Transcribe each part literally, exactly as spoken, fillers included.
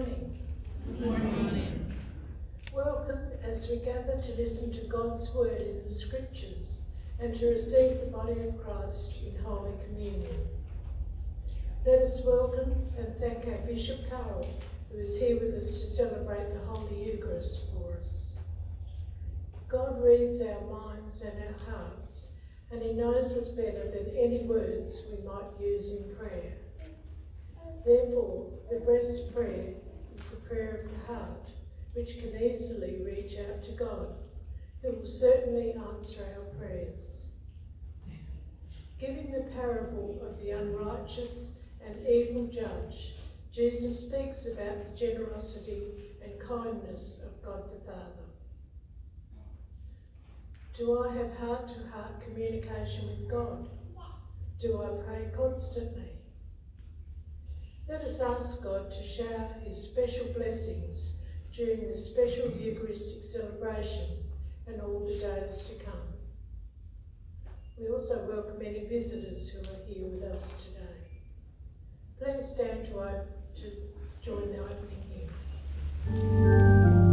morning. Good morning. Welcome as we gather to listen to God's word in the scriptures and to receive the body of Christ in Holy Communion. Let us welcome and thank our Bishop Karol, who is here with us to celebrate the Holy Eucharist for us. God reads our minds and our hearts, and he knows us better than any words we might use in prayer. Therefore, the best prayer is the prayer of the heart, which can easily reach out to God, who will certainly answer our prayers. Giving the parable of the unrighteous and evil judge, Jesus speaks about the generosity and kindness of God the Father. Do I have heart-to-heart communication with God? Do I pray constantly? Let us ask God to shower his special blessings during the special Eucharistic celebration and all the days to come. We also welcome any visitors who are here with us today. Please stand to, op- to join the opening hymn.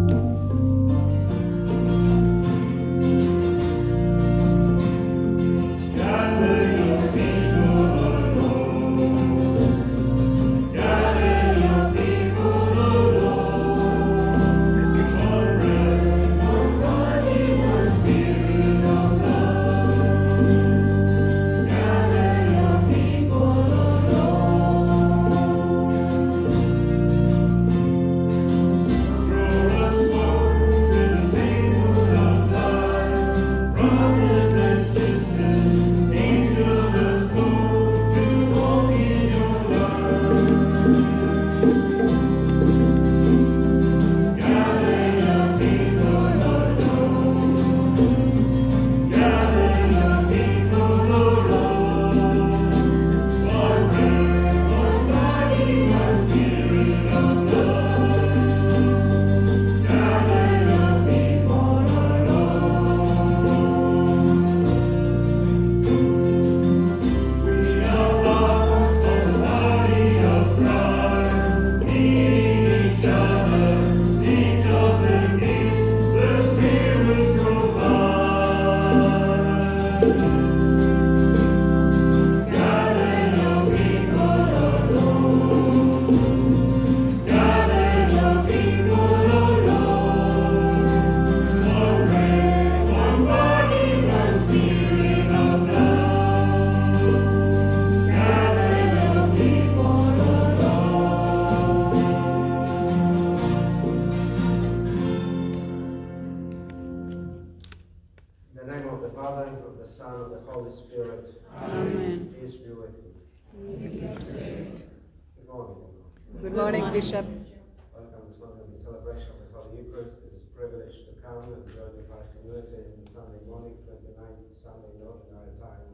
Bishop. Welcome this morning to the celebration of the Holy Eucharist. It is a privilege to come and join the Christ community in Sunday morning, twenty-ninth Sunday in Ordinary Time.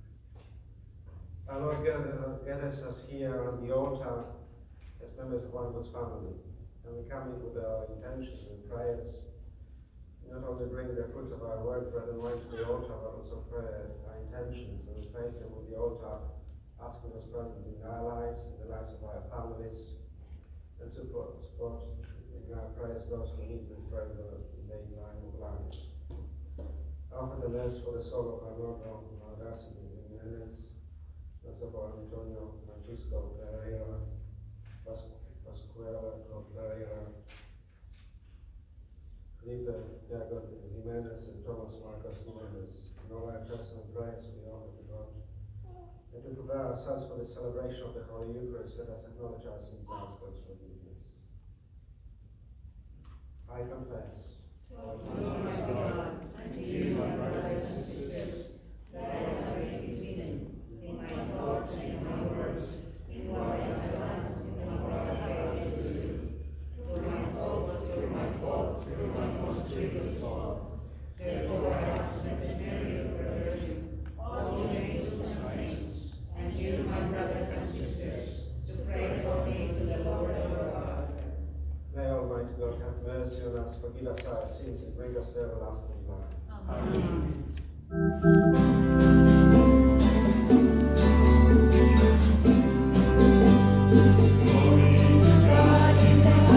Our Lord gather, gathers us here on the altar as members of one God's family, and we come in with our intentions and prayers. We not only bring the fruits of our work, bread and wine to the altar, but also pray our intentions, and we place them on the altar, asking God's presence in our lives, in the lives of our families, and support, support in our prayers those who need them further in their time of life. Offer the mass for the soul of our Lord, our Augusta, Jimenez, also for Antonio, Francisco, Pereira, Pascuala, Pereira, Felipe, Diago, Jimenez, and Thomas Marcos Jimenez. In all our personal prayers we offer to God. And to prepare ourselves for the celebration of the Holy Eucharist, let us acknowledge our sins and ask God's forgiveness. I confess, O Almighty God, and to you, my brothers and sisters, that I have committed sin in my thoughts and in my words, in what I have done and in what I failed to do. Through my fault, through my fault, through my most grievous fault. Therefore I ask that Mary, the Virgin, all the angels and saints, and you, my brothers and sisters, to pray for me to the Lord our God. may Almighty God have mercy on us, forgive us our sins, and bring us to everlasting life. Amen. Glory to God in the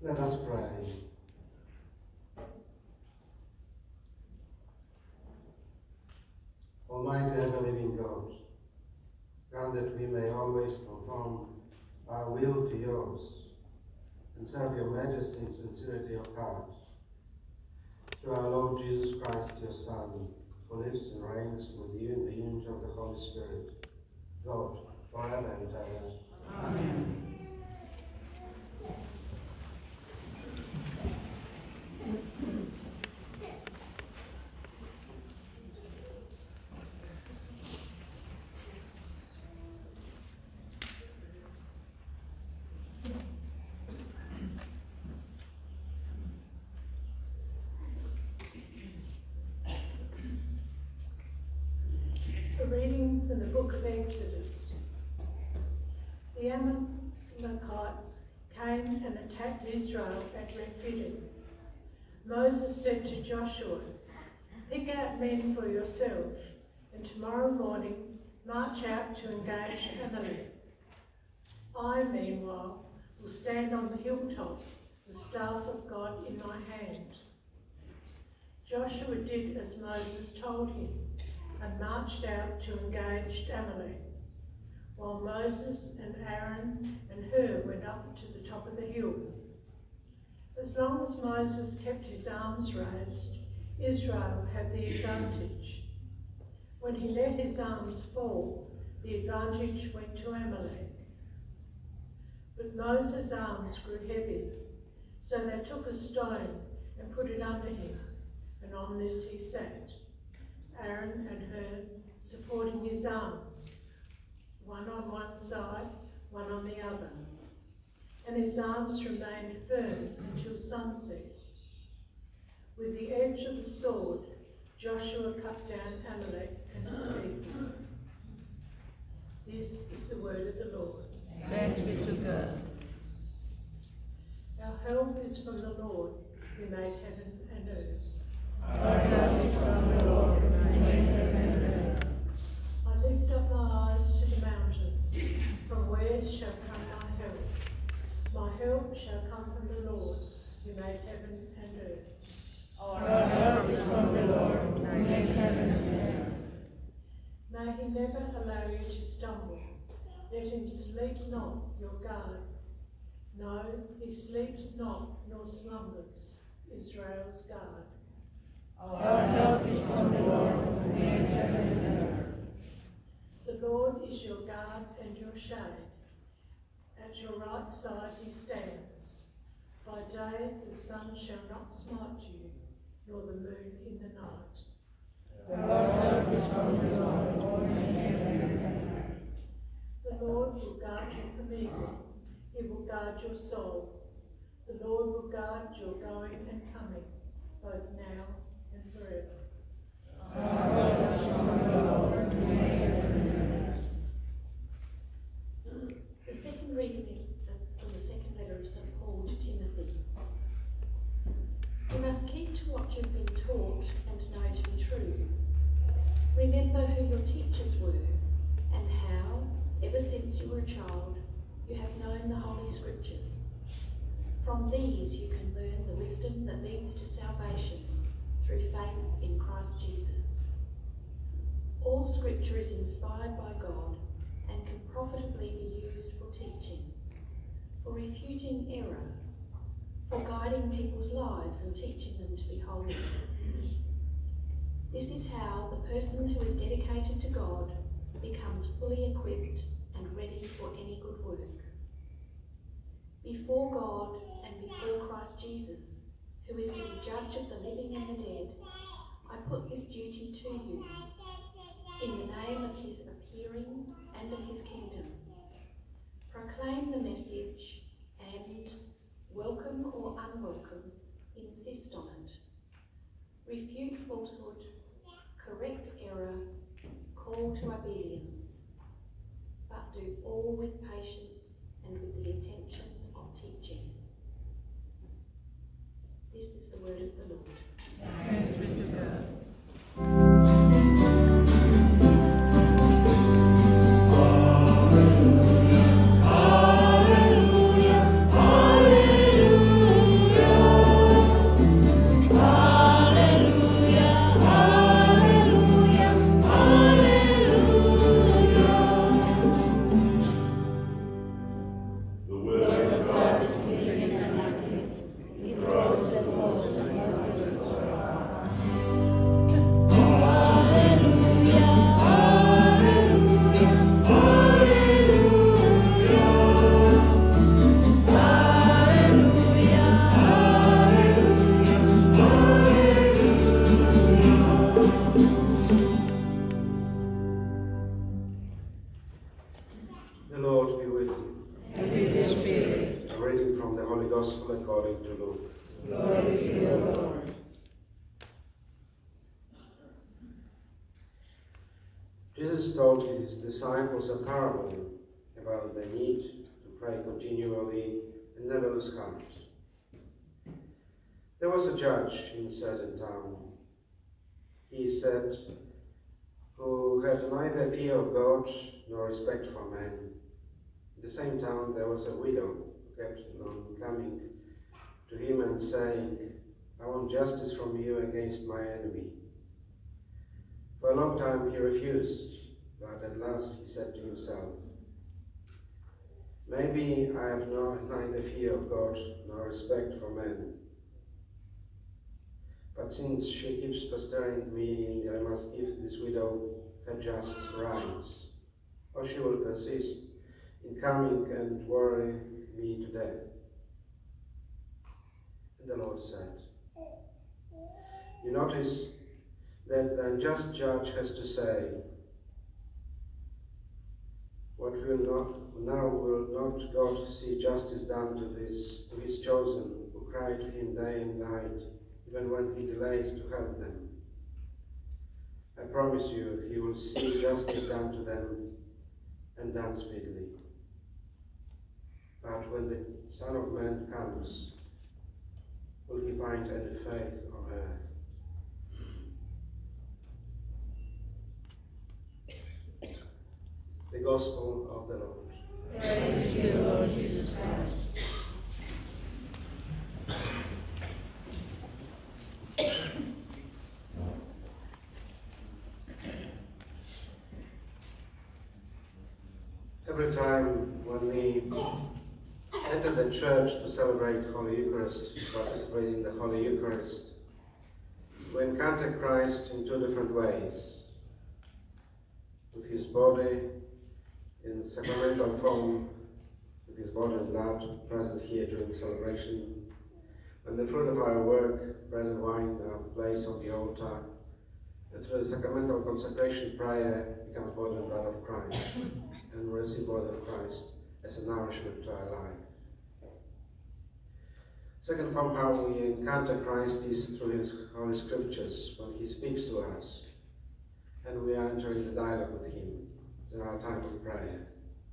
Let us pray. Almighty ever-living God, grant that we may always conform our will to yours and serve your majesty in sincerity of heart. Through our Lord Jesus Christ, your Son, who lives and reigns with you in the unity of the Holy Spirit, God, forever and ever. Amen. A reading from the book of Exodus. The Amalekites came and attacked Israel at Rephidim. Moses said to Joshua, "Pick out men for yourself, and tomorrow morning march out to engage Amalek. I, meanwhile, will stand on the hilltop, the staff of God in my hand." Joshua did as Moses told him, and marched out to engage Amalek, while Moses and Aaron and Hur went up to the top of the hill. As long as Moses kept his arms raised, Israel had the advantage. When he let his arms fall, the advantage went to Amalek. But Moses' arms grew heavy, so they took a stone and put it under him, and on this he sat, Aaron and Hur supporting his arms, one on one side, one on the other, and his arms remained firm until sunset. With the edge of the sword, Joshua cut down Amalek and his people. This is the word of the Lord. Thanks be to God. Our help is from the Lord, who made heaven and earth. Our help is from the Lord, who made heaven and earth. I lift up my eyes to the mountains. From where shall come my help? My help shall come from the Lord, who made heaven and earth. Our help is from the Lord, who made heaven and earth. May he never allow you to stumble. Let him sleep not, your guard. No, he sleeps not, nor slumbers, Israel's guard. Our help is from the Lord, who made heaven and earth. The Lord is your guard and your shade. At your right side he stands. By day the sun shall not smite you, nor the moon in the night. Our help is from the Lord, who made heaven and earth. The Lord will guard you from evil. He will guard your soul. The Lord will guard your going and coming, both now and forever. Our help is from the Lord, who made heaven and earth. The second reading is from the second letter of Saint Paul to Timothy. You must keep to what you've been taught and know to be true. Remember who your teachers were and how, ever since you were a child, you have known the Holy Scriptures. From these you can learn the wisdom that leads to salvation through faith in Christ Jesus. All Scripture is inspired by God and can profitably be used for teaching, for refuting error, for guiding people's lives and teaching them to be holy. This is how the person who is dedicated to God becomes fully equipped and ready for any good work. Before God and before Christ Jesus, who is to be judge of the living and the dead, I put this duty to you, in the name of his appearing and of his kingdom. Proclaim the message and, welcome or unwelcome, insist on it. Refute falsehood, correct error, call to obedience, but do all with patience and with the intention of teaching. This is the word of the Lord. Thanks be to God. Hallelujah, hallelujah, hallelujah. from the Holy Gospel according to Luke. Glory to you, Lord. Jesus told his disciples a parable about the need to pray continually and never lose heart. There was a judge in a certain town, he said, who had neither fear of God nor respect for man. In the same town there was a widow who kept on coming to him and saying, I want justice from you against my enemy. For a long time he refused, but at last he said to himself, maybe I have no, neither fear of God nor respect for men. But since she keeps pestering me, I must give this widow her just rights, or she will persist in coming and worry me to death. And the Lord said, you notice that the unjust judge has to say, what will not, now will not God see justice done to this, to his chosen, who cry to him day and night, even when he delays to help them? I promise you, he will see justice done to them, and done speedily. But when the Son of Man comes, will he find any faith on earth? The Gospel of the Lord. Praise to you, Lord Jesus Christ. Every time when we enter the church to celebrate Holy Eucharist, to participate in the Holy Eucharist, we encounter Christ in two different ways. With his body in sacramental form, with his body and blood present here during the celebration, when the fruit of our work, bread and wine, are placed on the altar, and through the sacramental consecration prayer becomes body and blood of Christ, and we receive body of Christ as a nourishment to our life. Second form how we encounter Christ is through his Holy Scriptures, when he speaks to us, and we are entering the dialogue with him in our time of prayer.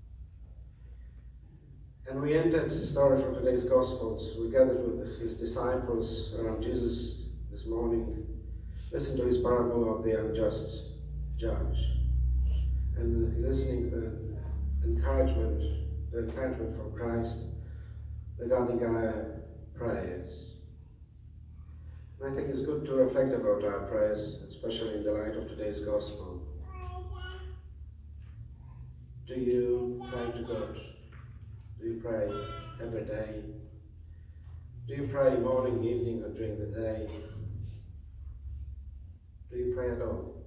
And we entered the story from today's Gospels. We gathered with his disciples around Jesus this morning, listened to his parable of the unjust judge, and listening to the encouragement, the encouragement from Christ regarding our prayers. And I think it's good to reflect about our prayers, especially in the light of today's Gospel. Do you pray to God? Do you pray every day? Do you pray morning, evening, or during the day? Do you pray at all?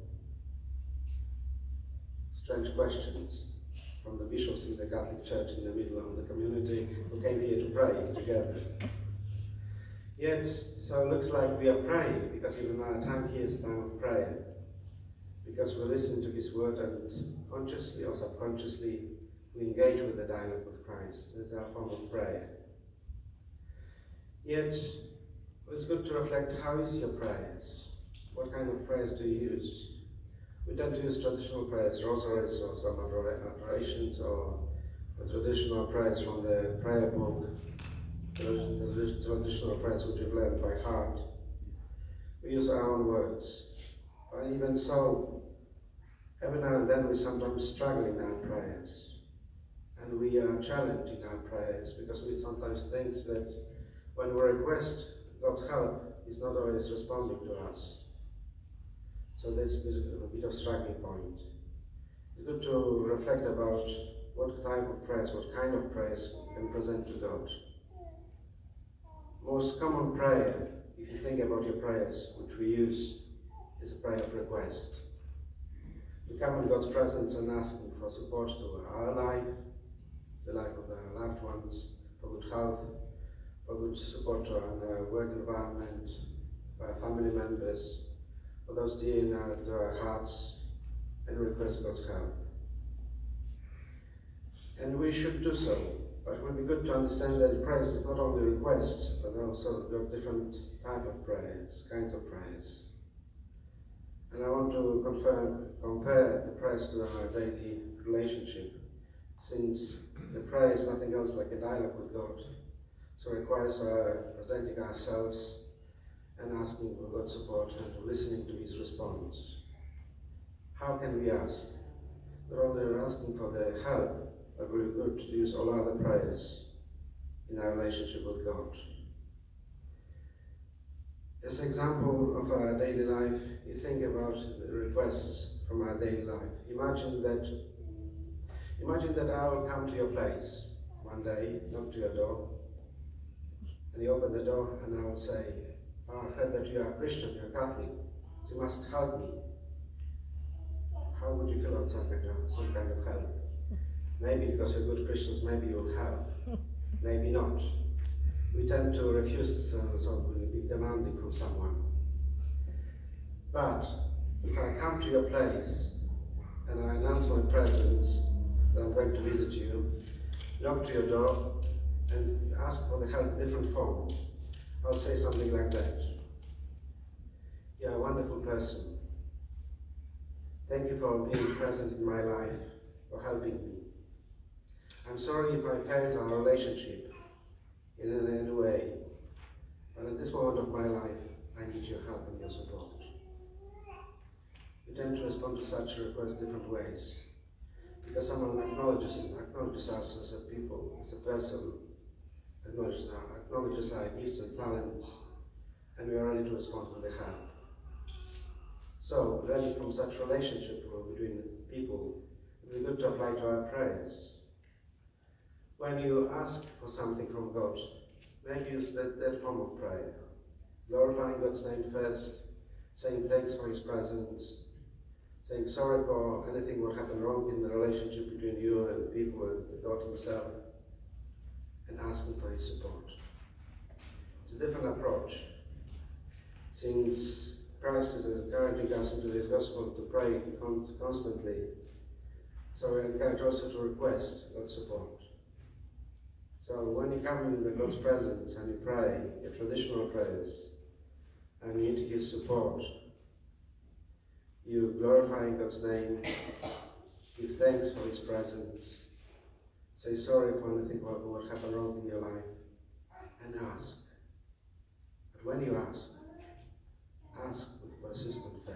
Strange questions from the bishops in the Catholic Church in the middle of the community who came here to pray together. Yet, so it looks like we are praying, because even our time here is time of prayer, because we listen to his word and consciously or subconsciously we engage with the dialogue with Christ. This is our form of prayer. Yet, it's good to reflect, how is your prayers? What kind of prayers do you use? We tend to use traditional prayers, rosaries or some adorations, or traditional prayers from the prayer book, the traditional prayers which we've learned by heart. We use our own words. But even so, every now and then we sometimes struggle in our prayers. And we are challenged in our prayers, because we sometimes think that when we request God's help, He's not always responding to us. So there's a bit of striking point. It's good to reflect about what type of prayers, what kind of prayers we can present to God. Most common prayer, if you think about your prayers, which we use, is a prayer of request. We come in God's presence and ask Him for support to our life, the life of our loved ones, for good health, for good support to our work environment, for our family members, for those dear in our, to our hearts, and request God's help. And we should do so, But it would be good to understand that praise is not only request, but also there are different type of prayers, kinds of prayers. And I want to confirm, compare the prayers to our daily relationship, since the prayer is nothing else like a dialogue with God. So it requires our presenting ourselves and asking for God's support and listening to His response. How can we ask? Not only asking for the help, but we're good to use all other prayers in our relationship with God. As an example of our daily life, you think about the requests from our daily life. Imagine that, imagine that I will come to your place one day, knock to your door, and you open the door and I will say, oh, I've heard that you are Christian, you're Catholic, so you must help me. How would you feel about some kind of, some kind of help? Maybe because you're good Christians, maybe you'll help, maybe not. We tend to refuse, uh, so we'll be demanding from someone. But if I come to your place and I announce my presence, that I'm going to visit you, knock to your door and ask for the help in different form, I'll say something like that. You're a wonderful person. Thank you for being present in my life, for helping me. I'm sorry if I failed our relationship in any way, but at this moment of my life, I need your help and your support. We tend to respond to such requests different ways, because someone acknowledges, acknowledges us as a people, as a person, acknowledges our, acknowledges our gifts and talents, and we are ready to respond with the help. So, learning from such relationship between people, it would be good to apply to our prayers. When you ask for something from God, maybe use that, that form of prayer. Glorifying God's name first, saying thanks for His presence, saying sorry for anything what happened wrong in the relationship between you and people and God Himself, and asking for His support. It's a different approach, since Christ is encouraging us into this gospel to pray constantly. So we encourage also to request God's support. So when you come into God's presence and you pray your traditional prayers and you need His support, you glorify God's name, give thanks for His presence, say sorry for anything what, what happened wrong in your life, and ask. But when you ask, ask with persistent faith.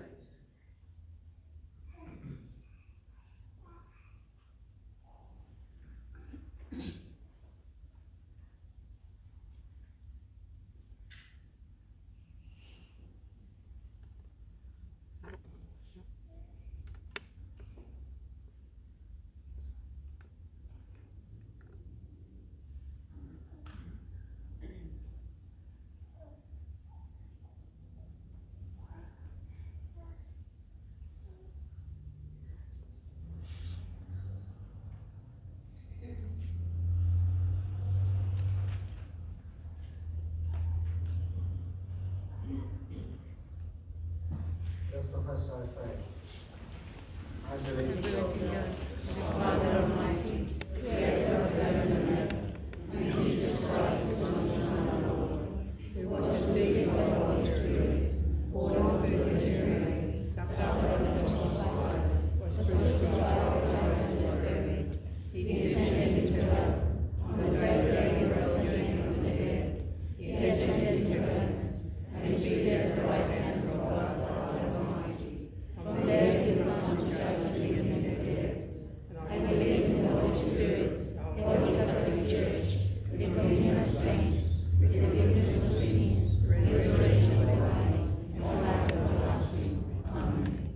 Let's profess our faith. I believe in God, Father Almighty, creator of heaven and earth, and Jesus Christ, His Son, our Lord, who was conceived by the Holy Spirit, born of the Virgin Mary, suffered and was crucified, was crucified and was buried. He descended into hell. On the third day He rose again from the dead. He ascended into heaven, and is seated at the right hand of God, Father Almighty. From there He will come to judge the living and the dead. I believe in the Holy Spirit, the Holy Catholic Church, the communion of saints, the forgiveness of sins, the resurrection of the body, and life everlasting. Amen.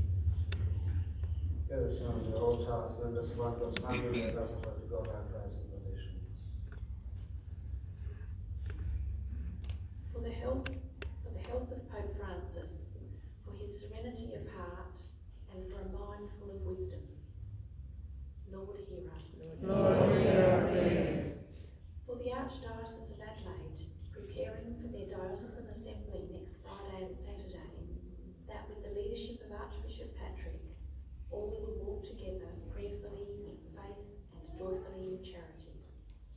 Let us now to the altar as members of one God's family, let us offer to God our prayers and petitions. For the health, for the health of Pope Francis, for his serenity of heart, and for a mind full of wisdom. Lord, hear us. Lord, hear our prayers. For the Archdiocese of Adelaide, preparing for their diocesan assembly next Friday and Saturday, that with the leadership of Archbishop Patrick, all will walk together prayerfully in faith and joyfully in charity.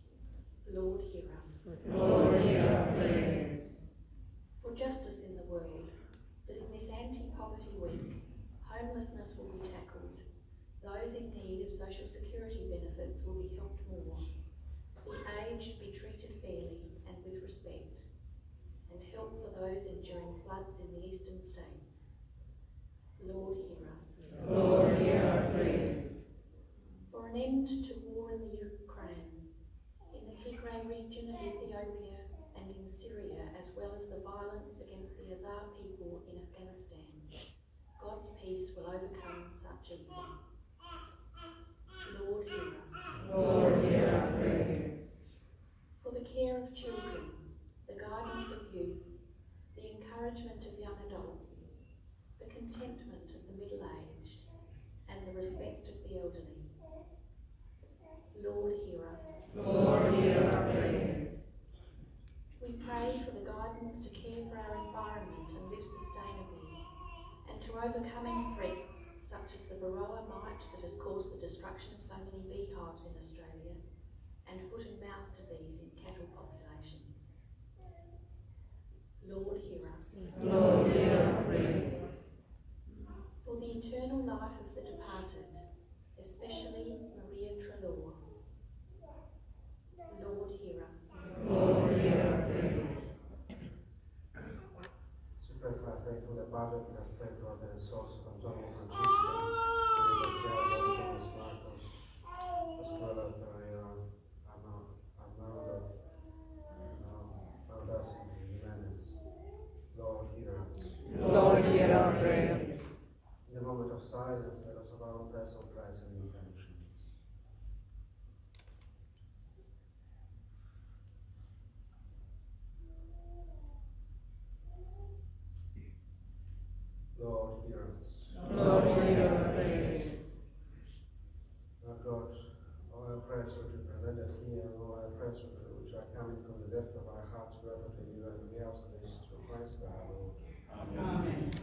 Lord, hear us. Lord, hear our prayers. For justice in the world, that in this anti-poverty week, homelessness will be tackled, those in need of social security benefits will be helped more, the aged be treated fairly and with respect, and help for those enduring floods in the eastern states. Lord, hear us. Lord, hear our prayers. For an end to war in the Ukraine, in the Tigray region of Ethiopia and in Syria, as well as the violence against the Azar people in Afghanistan, God's peace will overcome such evil. Lord, hear us. Lord, hear our prayers. For the care of children, the guidance of youth, the encouragement of young adults, the contentment of the middle-aged, and the respect of the elderly. Lord, hear us. Lord, hear our prayers. We pray for the guidance to care for our environment and live sustainably, and to overcoming threats such as the varroa mite that has caused the destruction of so many beehives in Australia, and foot and mouth disease in cattle populations. Lord, hear us. Lord, hear our prayers. For the eternal life of the departed, especially Maria Trelaw. Lord, hear us. Lord, hear our prayers. So pray for our faithful departed. Let us pray for the souls of Antonio Francisco, Luis Thomas Marcos, Pascuala Pereira, Arnaldo, Aldasi Jimenez. Lord, hear us. Lord, hear our prayers. In the moment of silence, let us of our own personal prayers and intentions. Lord, hear us. Lord, hear our prayers. Our God, all our prayers which we presented here, and all our prayers which are coming from the depth of our hearts, we offer to you, and we ask this through Christ our Lord. Amen.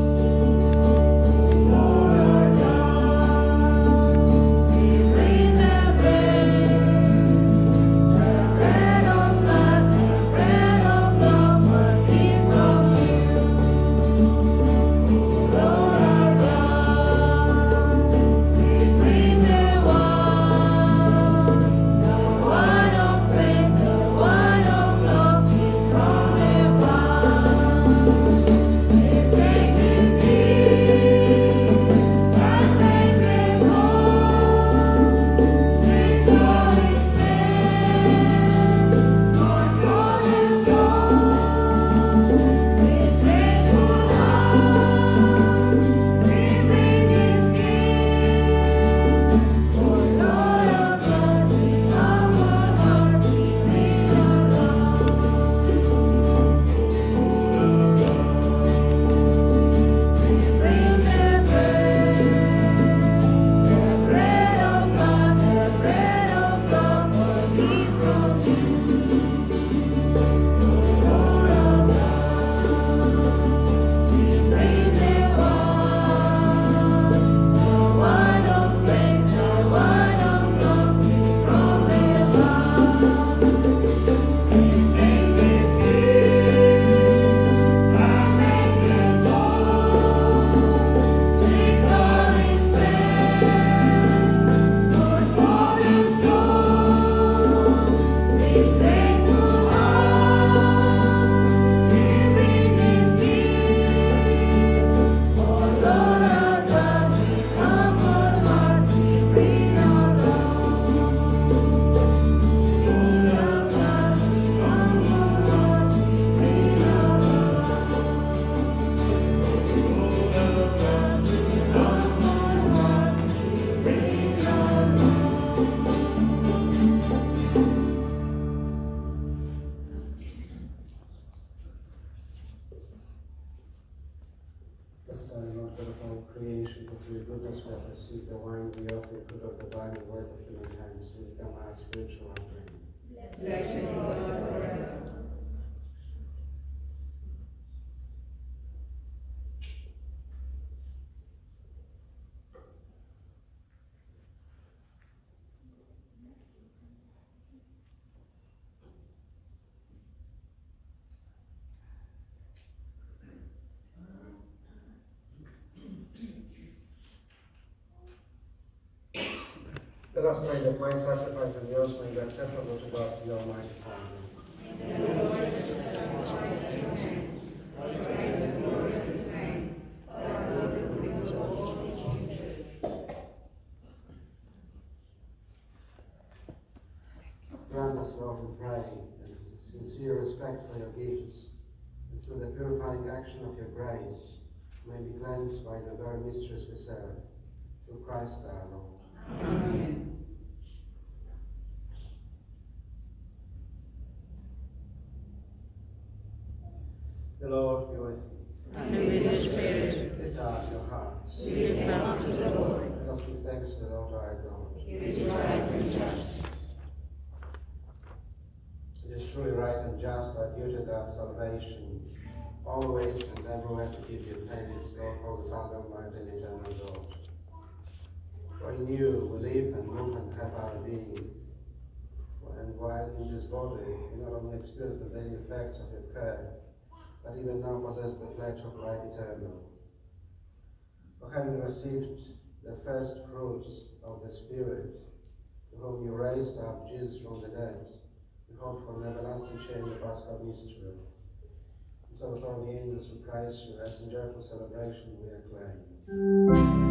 Remember of all creation, for through your goodness we have received the wine we offer, fruit of the vine and work of human hands, to become our spiritual offering. Blessed God forever. Let us pray that my sacrifice and yours may be acceptable to God, the Almighty Father. Grant us, Lord, we pray, a sincere respect for your gifts, and through the purifying action of your grace, may be cleansed by the very mysteries we serve, through Christ our Lord. Amen. The Lord be with you. And with your spirit. Lift up your hearts. We lift up to the Lord. Let us give thanks to the Lord our God. It is right and just. It is truly right and just, our duty and our salvation, always and everywhere to give you thanks, Lord, Holy Father, Almighty and eternal God. For in you we live and move and have our being. And while in this body we not only experience the daily effects of your prayer, but even now possess the pledge of life eternal. For having received the first fruits of the Spirit, to whom you raised up Jesus from the dead, we hope for an everlasting change of Paschal mystery. And so with all the angels who praise you, as in joyful celebration we acclaim.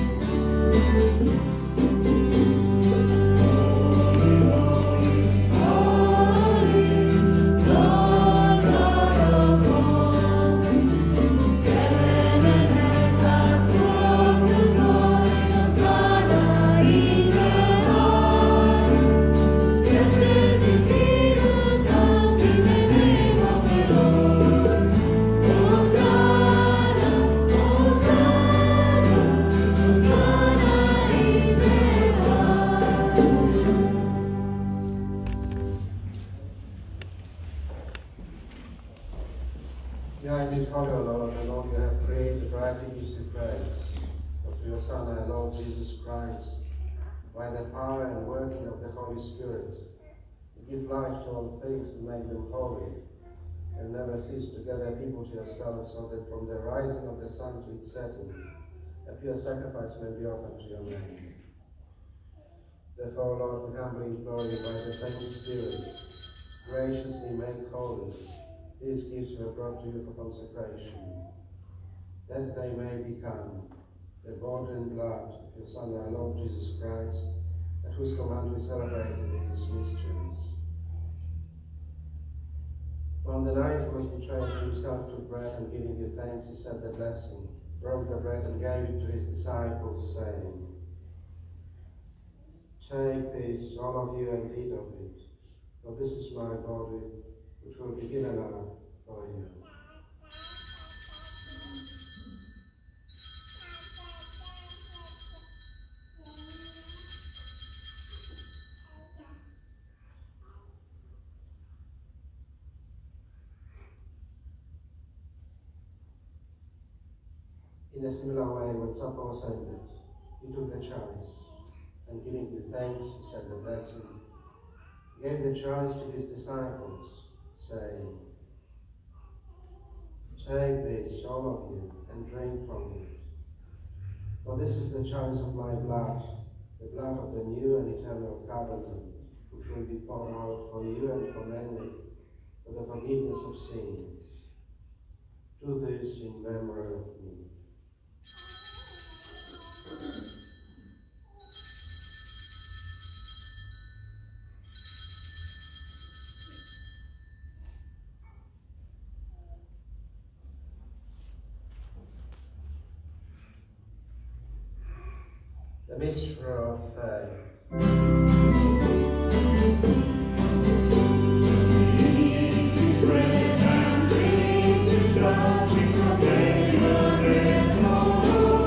Spirit, to give life to all things and make them holy, and never cease to gather people to yourself, so that from the rising of the sun to its setting, a pure sacrifice may be offered to your name. Therefore, Lord, we humbly implore you by the same Spirit, graciously make holy these gifts we have brought to you for consecration, that they may become the body and blood of your Son, our Lord Jesus Christ, at whose command we celebrated these mysteries. On the night he was betrayed, he himself took bread, and giving you thanks, he said the blessing, broke the bread and gave it to his disciples, saying, "Take this, all of you, and eat of it, for this is my body, which will be given up for you." In a similar way, when supper was ended, he took the chalice, and giving you thanks, he said the blessing, he gave the chalice to his disciples, saying, "Take this, all of you, and drink from it. For this is the chalice of my blood, the blood of the new and eternal covenant, which will be poured out for you and for many, for the forgiveness of sins. Do this in memory of me." The mystery of faith. His bread and drink, his blood, we proclaim the great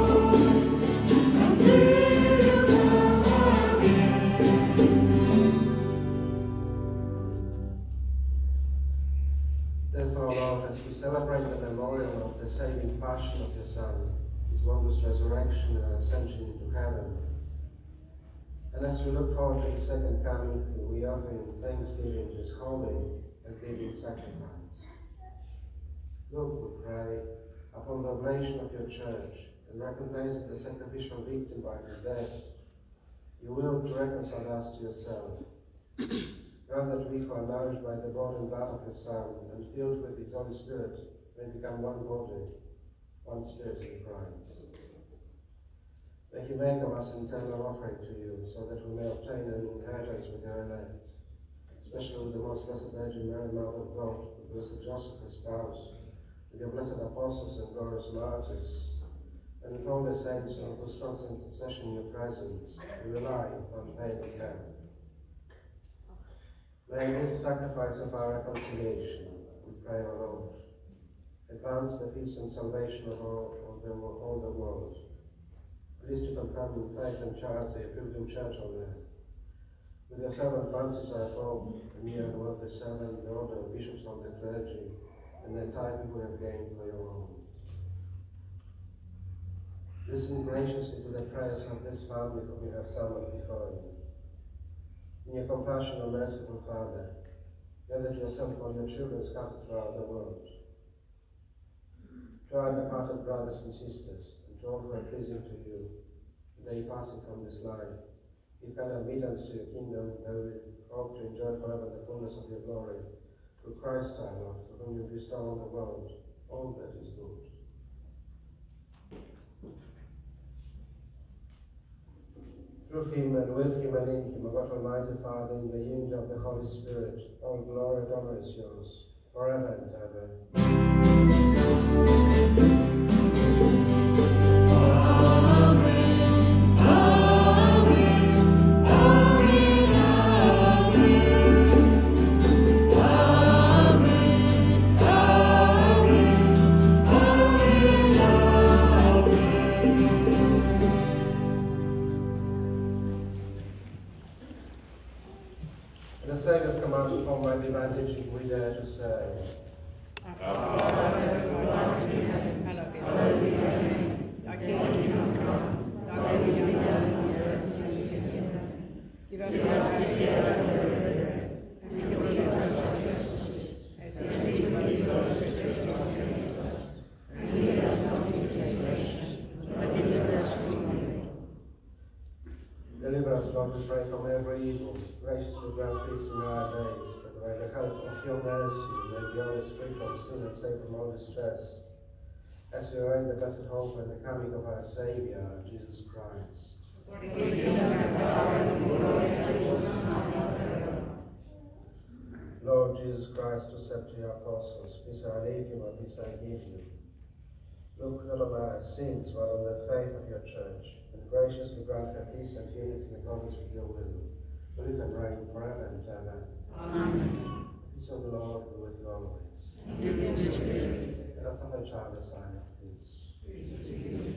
passion of your Son, his wondrous resurrection and ascension into heaven. And as we look forward to his second coming, we offer him thanksgiving his holy and living sacrifice. Look, we pray, upon the oblation of your church, and recognizing the sacrificial victim by his death, you will to reconcile us to yourself. Grant that we who are nourished by the body and blood of your Son, and filled with his Holy Spirit, may become one body, one spirit in Christ. May he make of us an eternal offering to you, so that we may obtain an inheritance with your elect, especially with the most blessed Virgin Mary, Mother of God, with blessed Joseph, his spouse, with your blessed apostles and glorious martyrs, and with all the saints on whose constant intercession in your presence we rely on faith and help. May this sacrifice of our reconciliation, we pray, O Lord, advance the peace and salvation of all, of the, all the world. Please to confirm in faith and charity a pilgrim church on earth. With your servant Francis our Pope, and you and worthy servant, the order of bishops of the clergy, and the entire people have gained for your own. Listen graciously to the prayers of this family whom you have summoned before you. In your compassion, O merciful Father, gather to yourself all your children scattered throughout the world. To our departed brothers and sisters, and to all who are pleasing to you, they passing from this life, give kind admittance to your kingdom, and we hope to enjoy forever the fullness of your glory, through Christ our Lord, for whom you bestow on the world all that is good. Through him, and with him, and in him, O God Almighty Father, in the unity of the Holy Spirit, all glory and honor is yours, forever and ever. Amen. Amen. Amen. Amen. The Saviour's command from my divine teaching, we dare to say, Our Father, who art in heaven, hallowed be thy name. Thy kingdom come, thy will be done on earth as it is in heaven. Give us this day our daily bread, and forgive us our trespasses, as we forgive those who trespass against us. And lead us not into temptation, but deliver us from evil. Deliver us, Lord, we pray, from every evil. Graciously grant peace in our days, that by the help of your mercy we may be always free from sin and safe from all distress, as we await the blessed hope and the coming of our Saviour, Jesus Christ. For the kingdom and power and glory and forever. Lord Jesus Christ, who said to your apostles, peace I leave you, my peace I give you. Look not on our sins, but on the faith of your church, and graciously grant her peace and unity in accordance with your will. Live and reign forever and ever. Amen. The peace of the Lord be with you always. And with your spirit. Let us have a child a sign of peace.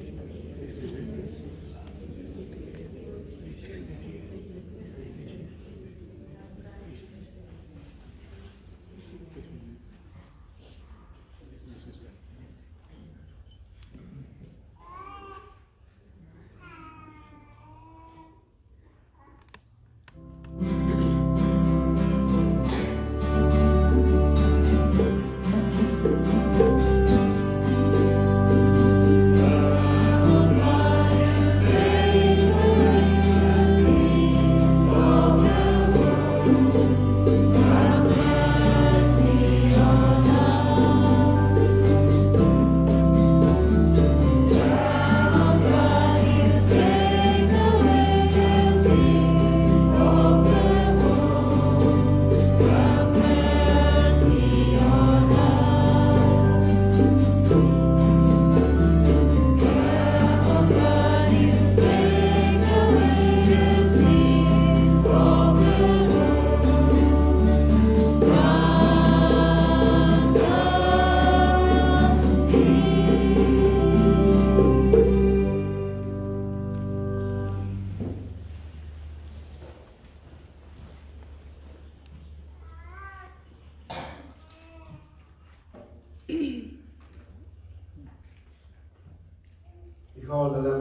Amen.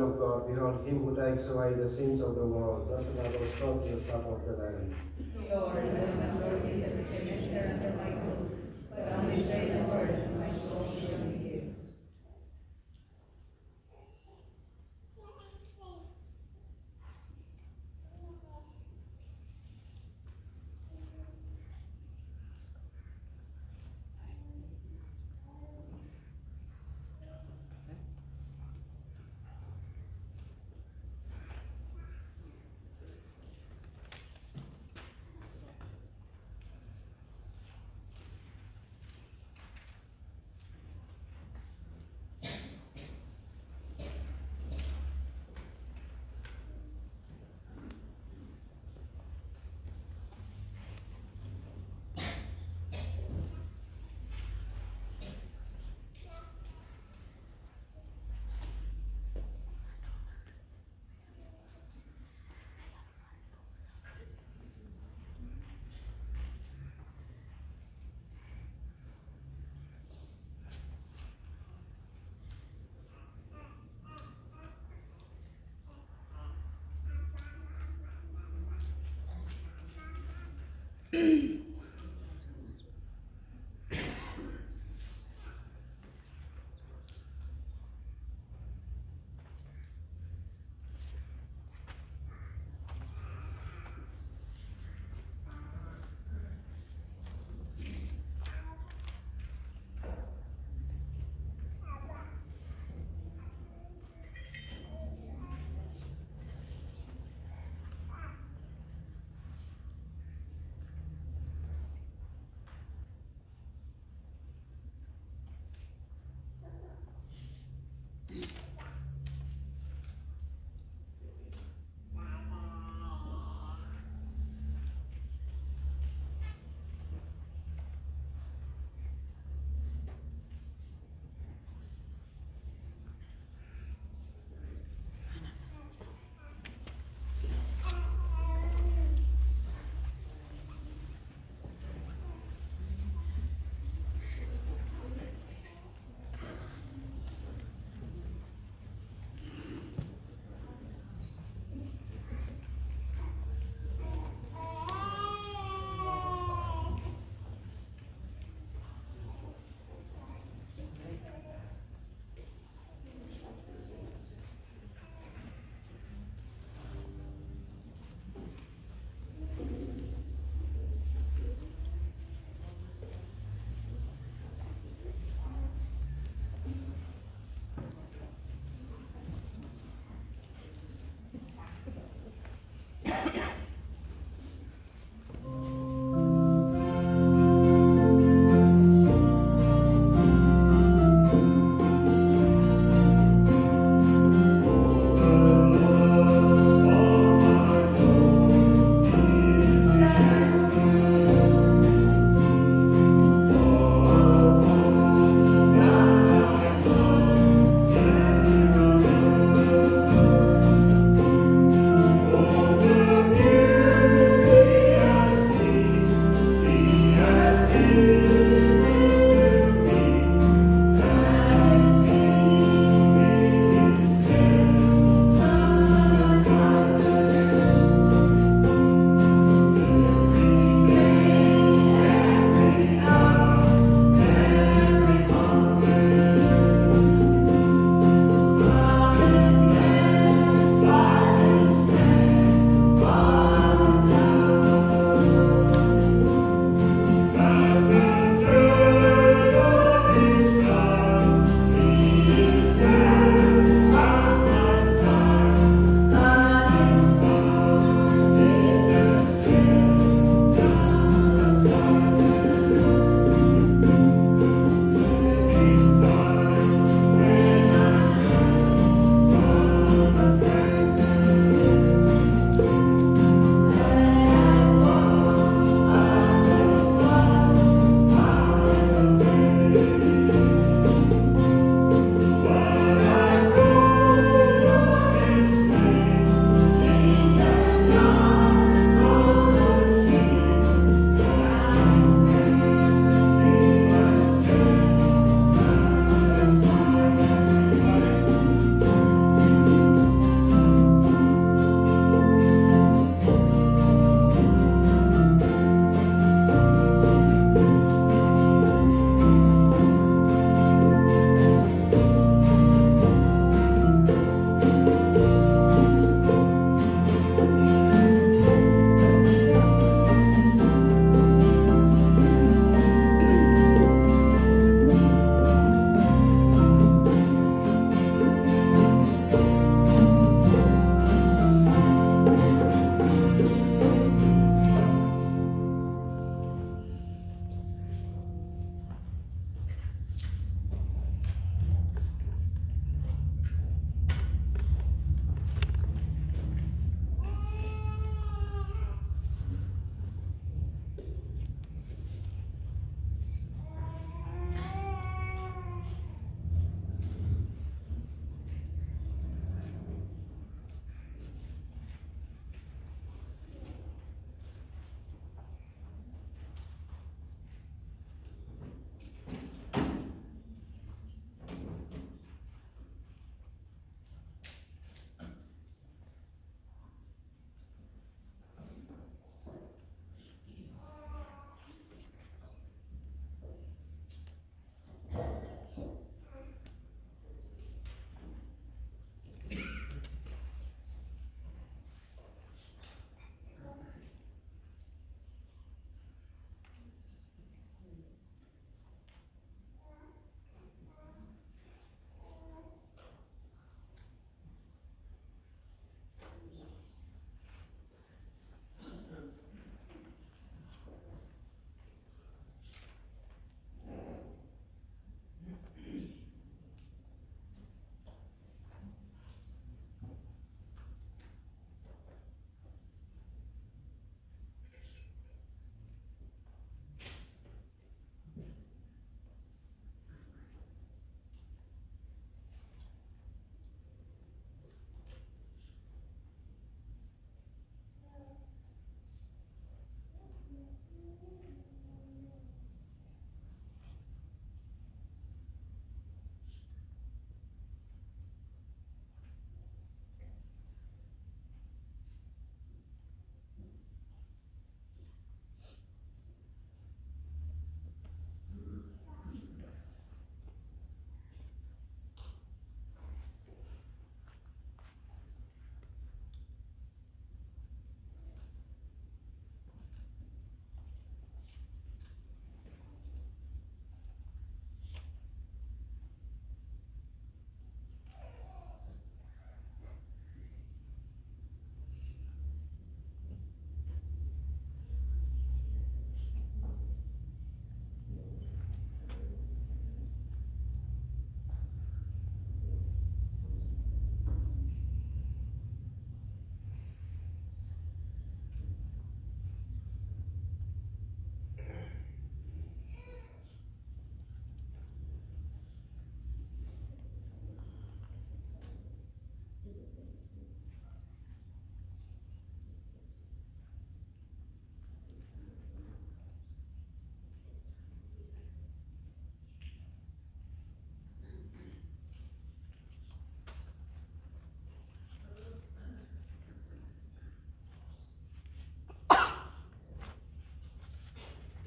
of God, behold him who takes away the sins of the world. Blessed are those called to the supper of the Lamb. Lord, I am not worthy that you should enter under my roof, but only say the word, and my soul shall be healed.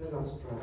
Let us pray.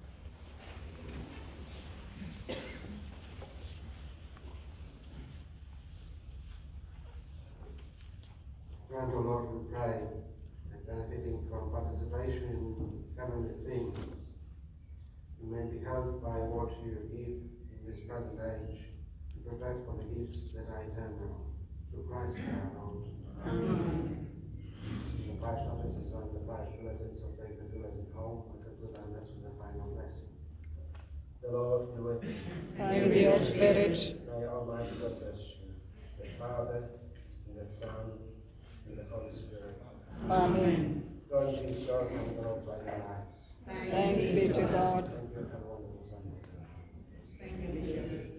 Grant, O Lord, we pray, that benefiting from participation in heavenly things, we may be helped by what you give in this present age, to prepare for the gifts that are eternal, through Christ our Lord. Amen. The parish notices and the parish bulletins of David Village at home, and conclude our mess with the final blessing. The Lord be with you. And with your spirit. May Almighty God bless you, the Father, and the Son, and the Holy Spirit. Amen. Go in peace, God, and God by your lives. Thanks be to God. Thank you, have a wonderful Sunday. Thank you, Bishop.